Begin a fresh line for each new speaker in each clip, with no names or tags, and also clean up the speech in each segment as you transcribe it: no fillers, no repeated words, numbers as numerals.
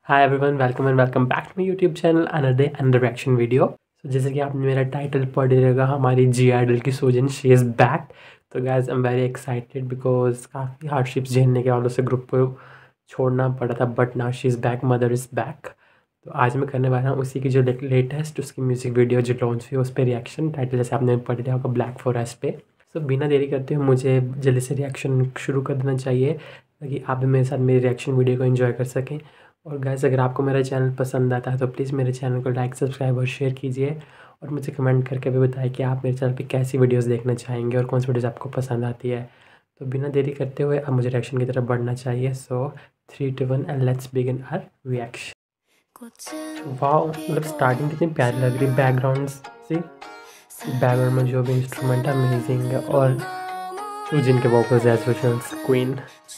Hi everyone, welcome and welcome back to my YouTube channel another and reaction video. तो जैसे कि आपने मेरा टाइटल पढ़ रहेगा, हमारी जी आइडल की सोजन शी इज़ बैक। तो guys I am very excited because काफ़ी हार्डशिप्स झेलने के वालों से ग्रुप को छोड़ना पड़ा था, but now she is back, mother is back. तो आज मैं करने वाला हूँ उसी की जो लेटेस्ट उसकी म्यूज़िक वीडियो जो लॉन्च हुई उस पर रिएक्शन। टाइटल जैसे आपने पढ़ लिया होगा, ब्लैक फॉरेस्ट पे। सो बिना देरी करते हुए मुझे जल्दी से रिएक्शन शुरू कर देना चाहिए ताकि आप भी मेरे साथ मेरी रिएक्शन वीडियो को एंजॉय कर सकें। और गाइस, अगर आपको मेरा चैनल पसंद आता है तो प्लीज़ मेरे चैनल को लाइक, सब्सक्राइब और शेयर कीजिए। और मुझे कमेंट करके भी बताएं कि आप मेरे चैनल पे कैसी वीडियोस देखना चाहेंगे और कौन सी वीडियोस आपको पसंद आती है। तो बिना देरी करते हुए अब मुझे रिएक्शन की तरफ बढ़ना चाहिए। So 3, 2, 1 and let's begin our reaction. Wow, मतलब स्टार्टिंग कितनी प्यारी लग रही है। बैकग्राउंड से बैकग्राउंड में जो भी इंस्ट्रूमेंट है अमेजिंग है। और जिनके vocals as usual queen.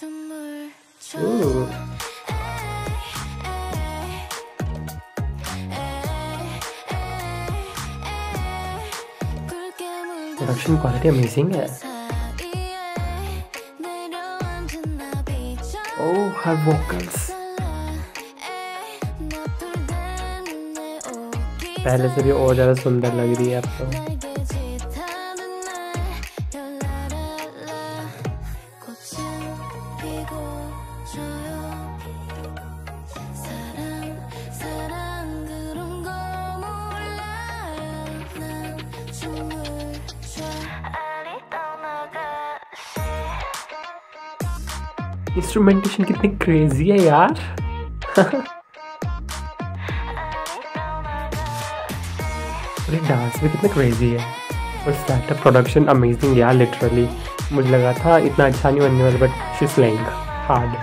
Production quality amazing है। ओह, हर वोकल्स पहले से भी और ज़्यादा सुंदर लग रही है अब तो। इंस्ट्रूमेंटेशन कितनी क्रेजी है यार। डांस भी कितना क्रेजी है। और स्टार्टअप प्रोडक्शन अमेजिंग यार, लिटरली मुझे लगा था इतना अच्छा नहीं बनने वाला, but she is playing hard.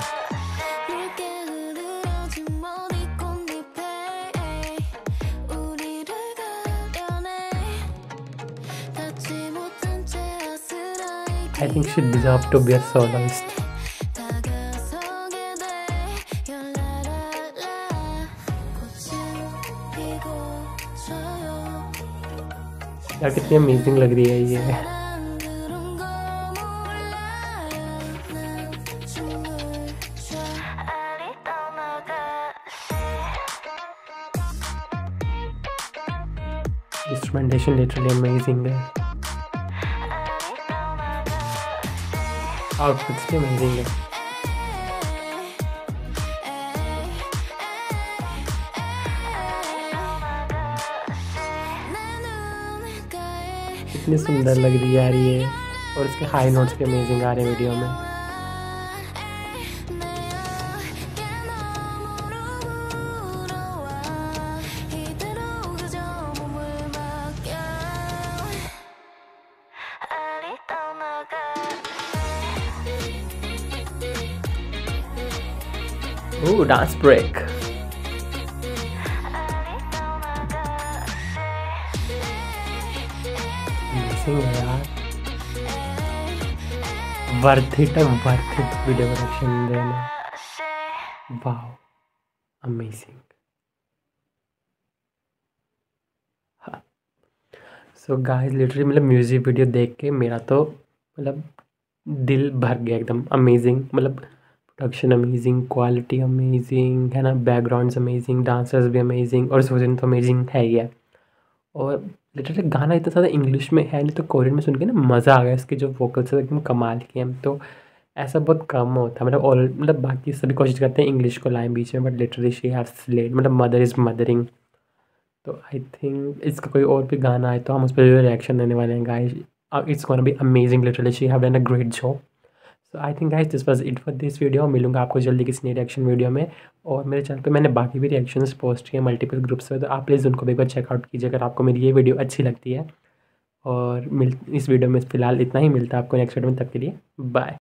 I think she deserve to be a soloist. यार कितनी अमेजिंग लग रही है ये। इंस्ट्रूमेंटेशन लिटरली अमेजिंग है। आउटफिट्स भी अमेजिंग है। कितनी सुंदर लग रही है यार ये। और इसके हाई नोट्स भी अमेजिंग आ रहे हैं वीडियो में। Oh, dance break. यार वर्थ इट वीडियो प्रोडक्शन देना। Wow, amazing. So guys, literally मतलब म्यूजिक वीडियो देख के मेरा तो मतलब दिल भर गया एकदम। अमेजिंग, मतलब प्रोडक्शन अमेजिंग, क्वालिटी अमेजिंग है ना, बैकग्राउंड्स अमेजिंग, डांसर्स भी अमेजिंग, और सोजन तो अमेजिंग है ही है। और लिटरली गाना इतना ज़्यादा इंग्लिश में है नहीं तो कोरियन में सुन के ना मज़ा आ गया। इसके जो वोकल्स है एकदम कमाल के हैं। तो ऐसा बहुत कम होता है, मतलब ऑल मतलब बाकी सभी कोशिश करते हैं इंग्लिश को लाएं बीच में, but literally she have slayed, मतलब मदर इज़ मदरिंग। तो आई थिंक इसका कोई और भी गाना आए तो हम उस पर जो रिएक्शन देने वाले हैं guys. It's gonna be amazing, literally she have done a great job. So I think guys this was it for this video. मिलूंगा आपको जल्दी किसी नई रिएक्शन वीडियो में। और मेरे चैनल पे मैंने बाकी भी रिएक्शंस पोस्ट किए मल्टीपल ग्रुप्स में, तो आप प्लीज़ उनको भी एक बार चेकआउट कीजिए अगर आपको मेरी ये वीडियो अच्छी लगती है। और इस वीडियो में फ़िलहाल इतना ही। मिलता है आपको नेक्स्ट वीडियो में, तब के लिए बाय।